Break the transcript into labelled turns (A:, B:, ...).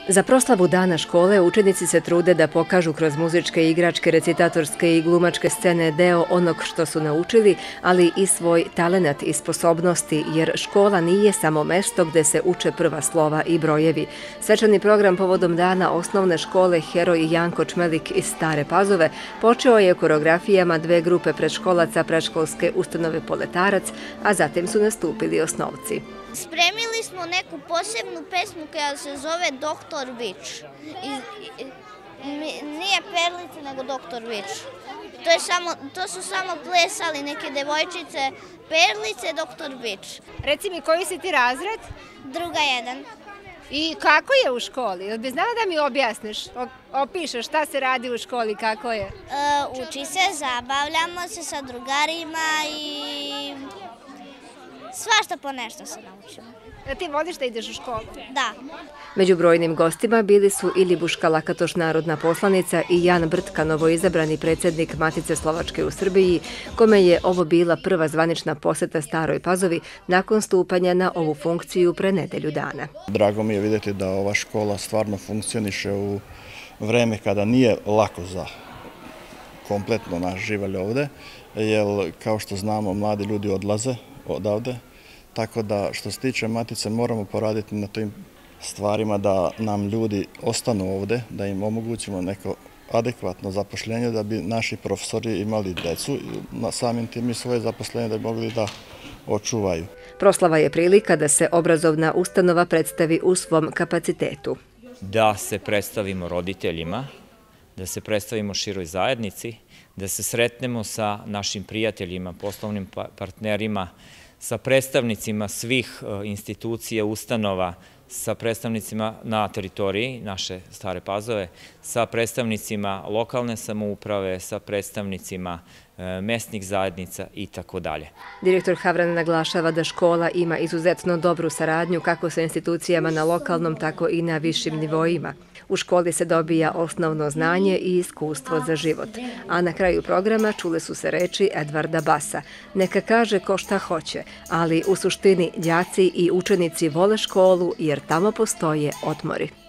A: Za proslavu Dana škole učenici se trude da pokažu kroz muzičke, igračke, recitatorske i glumačke scene deo onog što su naučili, ali i svoj talenat i sposobnosti, jer škola nije samo mesto gde se uče prva slova i brojevi. Svečani program povodom Dana osnovne škole Heroj Janko Čmelik iz Stare Pazove počeo je koreografijama dve grupe predškolaca predškolske ustanove Poletarac, a zatim su nastupili osnovci.
B: Spremili smo neku posebnu pesmu koja se zove Doktor Vič. Nije Perlice, nego Doktor Vič. To su samo plesali neke devojčice. Perlice, Doktor Vič.
C: Reci mi, koji si ti razred?
B: Druga 1.
C: I kako je u školi? Jel bi znala da mi objasniš, opišeš šta se radi u školi, kako je?
B: Uči se, zabavljamo se sa drugarima i svašta po nešto se naučimo.
C: Da ti voliš da ideš u školu?
B: Da.
A: Među brojnim gostima bili su i Ljibuška Lakatoš, narodna poslanica, i Jan Brtka, novoizabrani predsjednik Matice Slovačke u Srbiji, kome je ovo bila prva zvanična poseta Staroj Pazovi nakon stupanja na ovu funkciju pre nedelju dana.
D: Drago mi je vidjeti da ova škola stvarno funkcioniše u vreme kada nije lako za kompletno naš živalj ovde, jer kao što znamo mladi ljudi odlaze odavde, tako da što se tiče Matice moramo poraditi na tim stvarima da nam ljudi ostanu ovde, da im omogućimo neko adekvatno zapošljenje da bi naši profesori imali decu i samim tim i svoje zaposlenje da bi mogli da očuvaju.
A: Proslava je prilika da se obrazovna ustanova predstavi u svom kapacitetu.
E: Da se predstavimo roditeljima, da se predstavimo široj zajednici, da se sretnemo sa našim prijateljima, poslovnim partnerima, sa predstavnicima svih institucija, ustanova, sa predstavnicima na teritoriji naše Stare Pazove, sa predstavnicima lokalne samouprave, sa predstavnicima mesnih zajednica i tako dalje.
A: Direktor Havran naglašava da škola ima izuzetno dobru saradnju kako sa institucijama na lokalnom, tako i na višim nivoima. U školi se dobija osnovno znanje i iskustvo za život. A na kraju programa čule su se reči Edvarda Basa. Neka kaže ko šta hoće, ali u suštini đaci i učenici vole školu jer tamo postoje odmori.